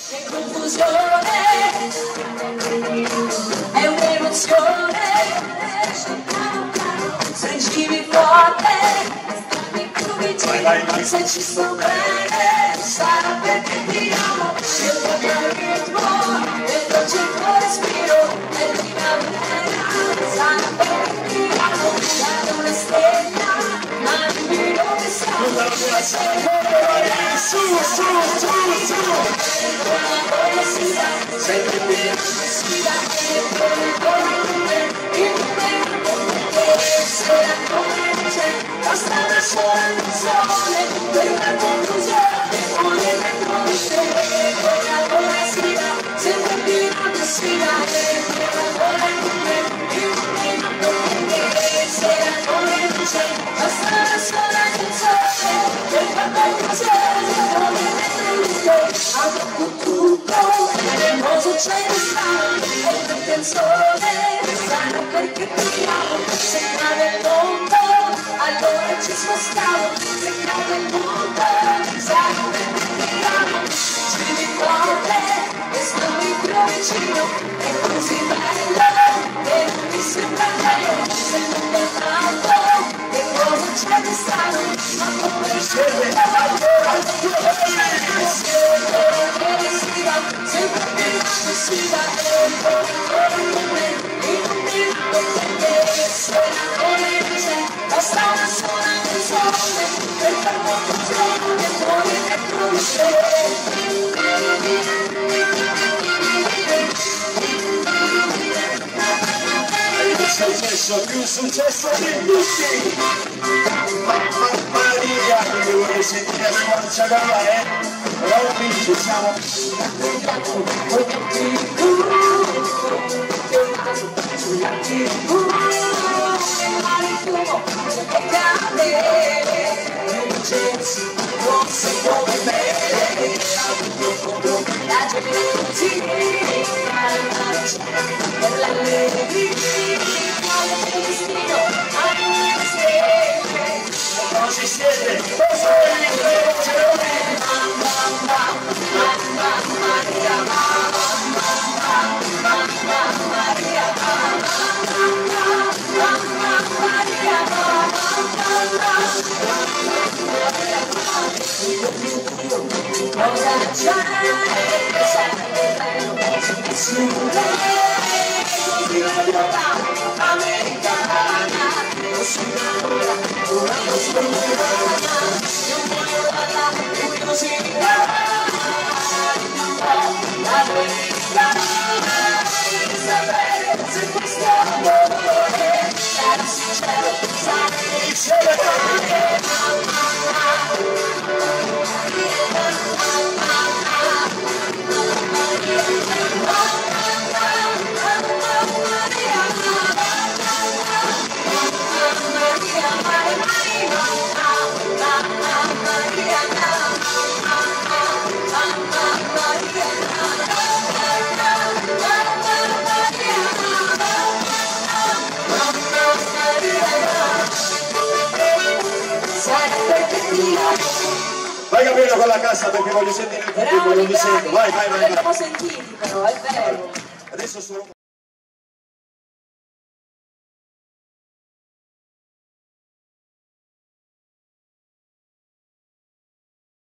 Che confusione, è un'emozione, stringimi forte, se ci sto bene, sarà perché ti amo, dentro il mio ritmo, dentro c'è il tuo respiro, e prima sarà perché ti amo, da una stella, ma dimmi dove siamo, sempre più sfida, sempre se la c'è, basta una sola canzone, per una conclusione, una conclusione, una buona sfida, sempre più sfida, sempre una buona se la c'è, basta una sola canzone, per una conclusione, ha fatto tutto, non succede strano, è una canzone, strano perché ti amo, se cade il mondo, allora ci spostiamo, se cade il mondo, sai perché ti amo, ci ricordi, e sto più vicino, è così bello, e non mi sembra bello, se non mi è tanto, che cosa c'è di strano, ma come scende, sempre più aggressiva, basta una sola canzone per far confusione e poi ne successo, più successo di tutti. Mamma Maria, che vuoi sentire la marcia cavare? Ora ci siamo. non si può bene, la gente così, per l'allegria, il destino, a noi stelle, Non si siede, cosa cosa c'è, sarebbe bello, sulle così la realtà americana, non si innamora, ora non si innamora, non voglio la curiosità, la verità, di sapere se questo amore sarà sincero, sarà sincero. Vai Gabriele con la cassa perché voglio sentire il pubblico, non mi sento. Vai. Abbiamo sentiti però, è vero. Adesso solo